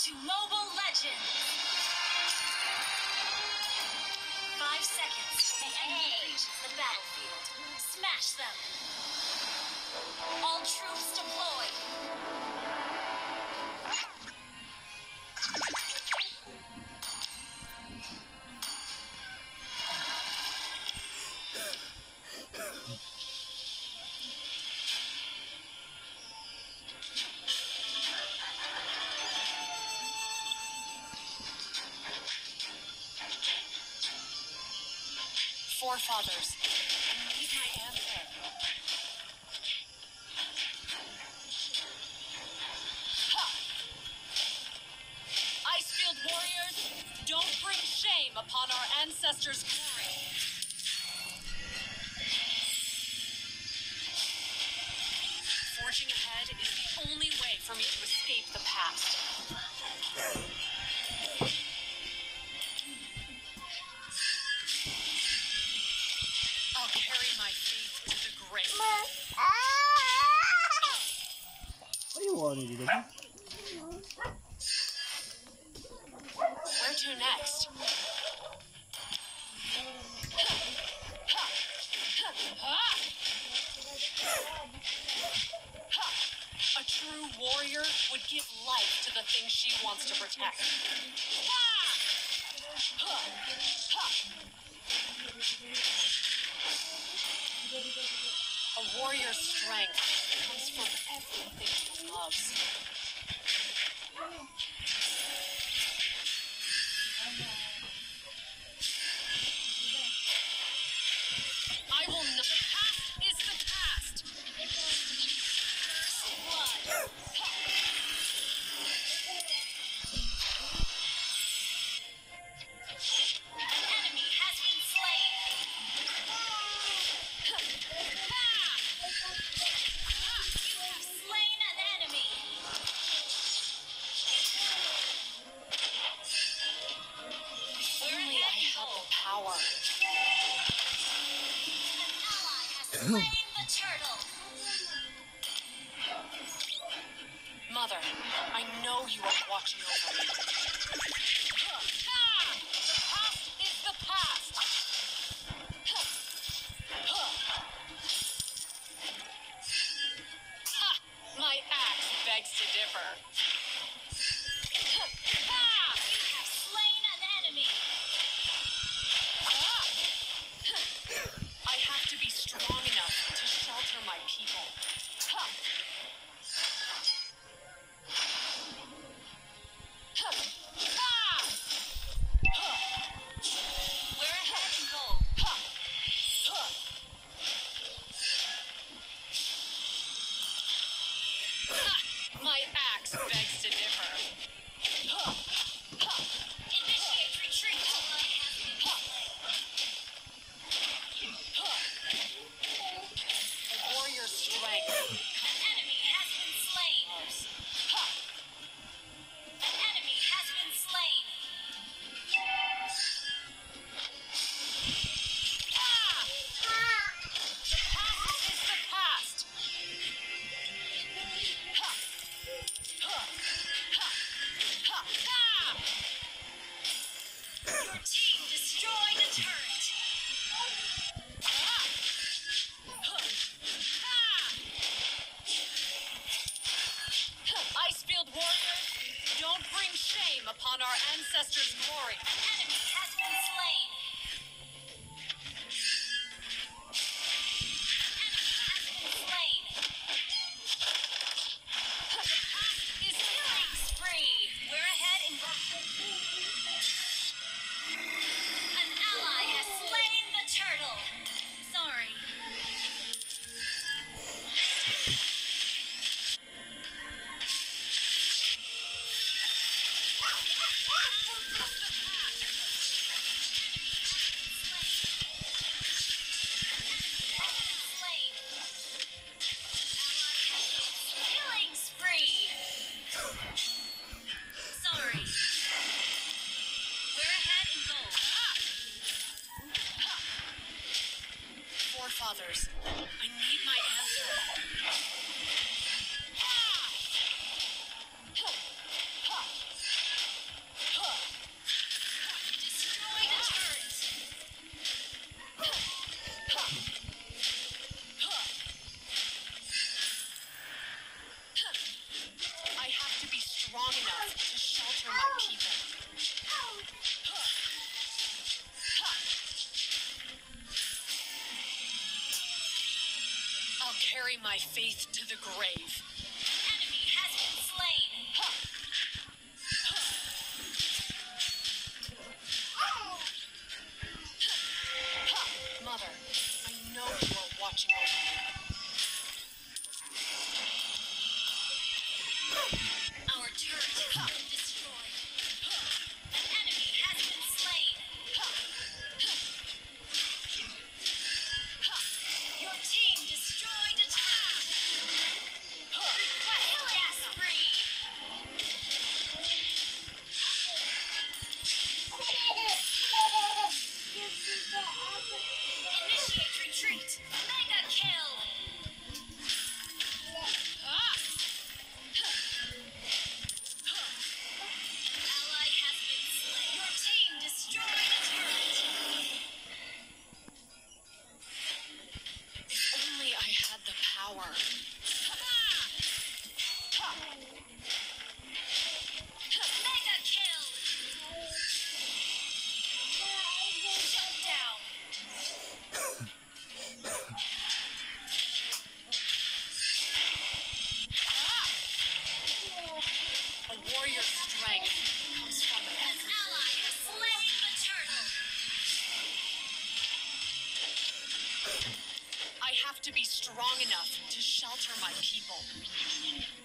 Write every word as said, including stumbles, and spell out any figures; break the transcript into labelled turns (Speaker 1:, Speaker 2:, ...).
Speaker 1: to Mobile Legends! Five seconds. The enemy reaches the battlefield. Smash them! All troops deployed! Forefathers, I need my answer. Ha! Icefield warriors, don't bring shame upon our ancestors' glory. Forging ahead is the only way for me to escape the past. I'll carry my faith to the grave.
Speaker 2: What do you want to do?
Speaker 1: Where to next? A true warrior would give life to the thing she wants to protect. A warrior's strength comes from everything he loves. I will not. The past is the past. First blood. An enemy has been slain. You have slain an enemy. Only I have the power. An ally has slain the turtle. Mother, I know you are watching over me. Ah! The past is the past. Ha! My axe begs to differ. Ah! You have slain an enemy. Ah! I have to be strong enough to shelter my people. Ha! We're ahead in gold. My axe begs to differ. Initiate retreat. A warrior's strength. An enemy has been slain. An enemy has been slain. Ah! The past is the past. Ha! Ha! Ha! Ha! Ha! Your team destroyed a turret. Ah! Ha! Ha! Icefield warriors, don't bring shame upon our ancestors' glory. An enemy has been slain. An enemy has been slain. The past is killing spree. We're ahead in. An ally has slain the turtle. Sorry. strong enough to shelter my people. I'll carry my faith to the grave. Enemy has been slain. Mother, I know you are watching over me. Our turret has been destroyed. An enemy has been slain. Your team destroyed a turret. Killing spree. Initiate retreat. Mega kill. Ah! Ally has been slain. Your team destroyed a turret. If only I had the power. Mega kill. Shut down. A warrior's strength comes from an ally has slain the turtle. I have to be strong enough to shelter my people.